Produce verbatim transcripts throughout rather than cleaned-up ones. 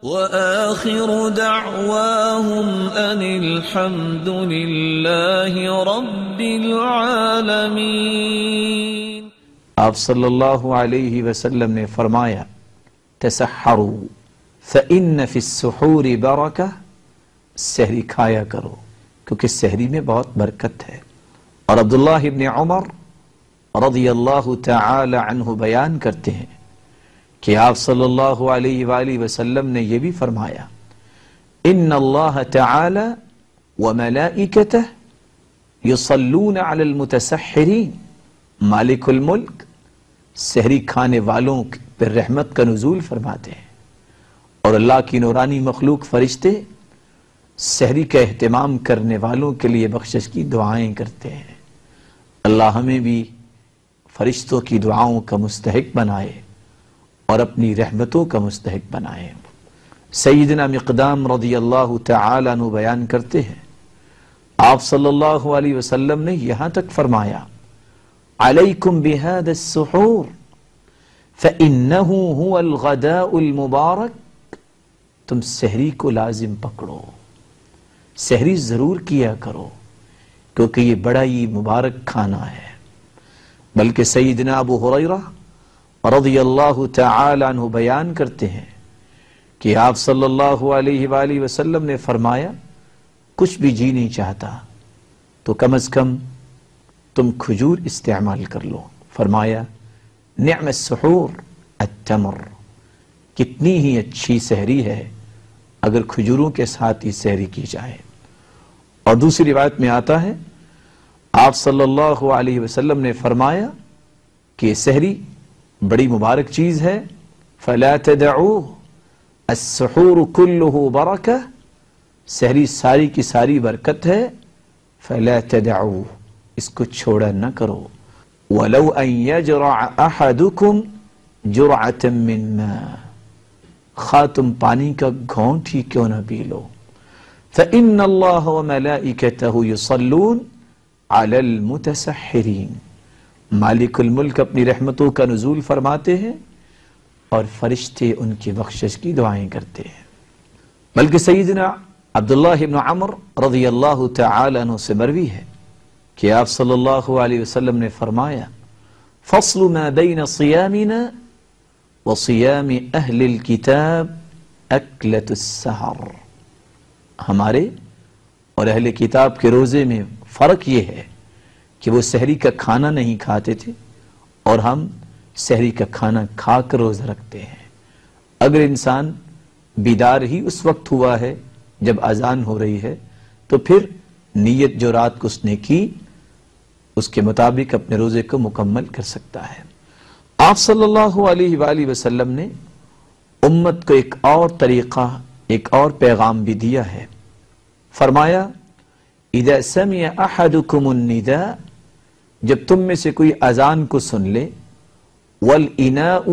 وآخر دعواهم أن الحمد لله رب العالمين۔ آپ صلی اللہ علیہ وسلم نے فرمایا تسحروا فإن فی السحور برکہ، سحری کھایا کرو کیونکہ سحری میں بہت برکت ہے۔ اور عبداللہ ابن عمر رضی اللہ تعالی عنہ بیان کرتے ہیں کہ آپ صلی اللہ علیہ وآلہ وسلم نے یہ بھی فرمایا ان اللہ تعالی وملائکتہ یصلون علی المتسحرین، مالک الملک سحری کھانے والوں پر رحمت کا نزول فرماتے ہیں، اور اللہ کی نورانی مخلوق فرشتے سحری کا اہتمام کرنے والوں کے لیے بخشش کی دعائیں کرتے ہیں۔ اللہ ہمیں بھی فرشتوں کی دعاؤں کا مستحق بنائے اور اپنی رحمتوں کا مستحق بنائے۔ سیدنا مقدام رضی اللہ تعالی عنہ بیان کرتے ہیں آپ صلی اللہ علیہ وسلم نے یہاں تک فرمایا علیکم بہذا السحور فإنہ هو الغداء المبارک، تم سحری کو لازم پکڑو، سحری ضرور کیا کرو کیونکہ یہ بڑا ہی مبارک کھانا ہے۔ بلکہ سیدنا ابو ہریرہ رضی اللہ تعالی عنہ بیان کرتے ہیں کہ آپ صلی اللہ علیہ وآلہ وسلم نے فرمایا کچھ بھی جی نہیں چاہتا تو کم از کم تم کھجور استعمال کر لو۔ فرمایا نعم السحور التمر، کتنی ہی اچھی سحری ہے اگر کھجوروں کے ساتھ ہی سحری کی جائے۔ اور دوسری روایت میں آتا ہے آپ صلی اللہ علیہ وسلم نے فرمایا کہ سحری بڑی مبارک چیز ہے، فلا تدعوه السحور كله برکہ، سحری ساری کی ساری برکت ہے، فلا تدعوه اس کو چھوڑا نہ کرو، ولو ان يجرع احدكم جرعة من ماء، خواہ تم پانی کا گھونٹ ہی کیوں نہ پی لو، فإن اللہ وملائکتہ یصلون علی المتسحرین، مالک الملک اپنی رحمتوں کا نزول فرماتے ہیں اور فرشتے ان کی بخشش کی دعائیں کرتے ہیں۔ بلکہ سیدنا عبداللہ ابن عمر رضی اللہ تعالی عنہ سے مروی ہے کہ آپ صلی اللہ علیہ وسلم نے فرمایا فصل ما بین صیامنا وصیام اہل الکتاب اکلۃ السحر، ہمارے اور اہل کتاب کے روزے میں فرق یہ ہے کہ وہ سحری کا کھانا نہیں کھاتے تھے اور ہم سحری کا کھانا کھا کر روزہ رکھتے ہیں۔ اگر انسان بیدار ہی اس وقت ہوا ہے جب اذان ہو رہی ہے تو پھر نیت جو رات کو اس نے کی اس کے مطابق اپنے روزے کو مکمل کر سکتا ہے۔ آپ صلی اللہ علیہ وآلہ وسلم نے امت کو ایک اور طریقہ، ایک اور پیغام بھی دیا ہے۔ فرمایا اذا سمع احدکم النداء، جب تم میں سے کوئی اذان کو سن لے، والاناء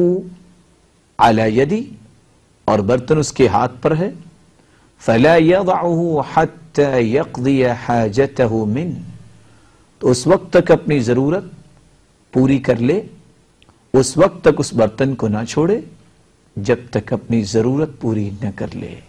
علی یدی، اور برتن اس کے ہاتھ پر ہے، فلا یضعه حتی یقضی حاجته من، تو اس وقت تک اپنی ضرورت پوری کر لے، اس وقت تک اس برتن کو نہ چھوڑے جب تک اپنی ضرورت پوری نہ کر لے۔